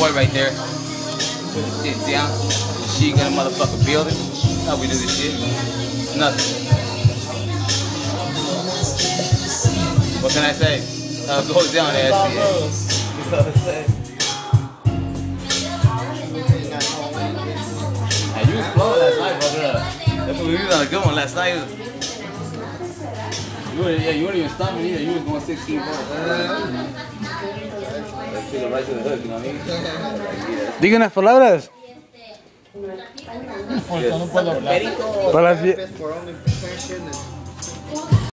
boy right there. Put the shit down. She gonna motherfucking build it. How we do this shit? Nothing. What can I say? Go down there. You know what I'm saying? Hey, you was flowing last night, brother. That's what we was on a good one last night. You weren't even stumbling either. You was going 16 points. Right to the hook, you know what I mean? Diga unas palabras. Yes. Para las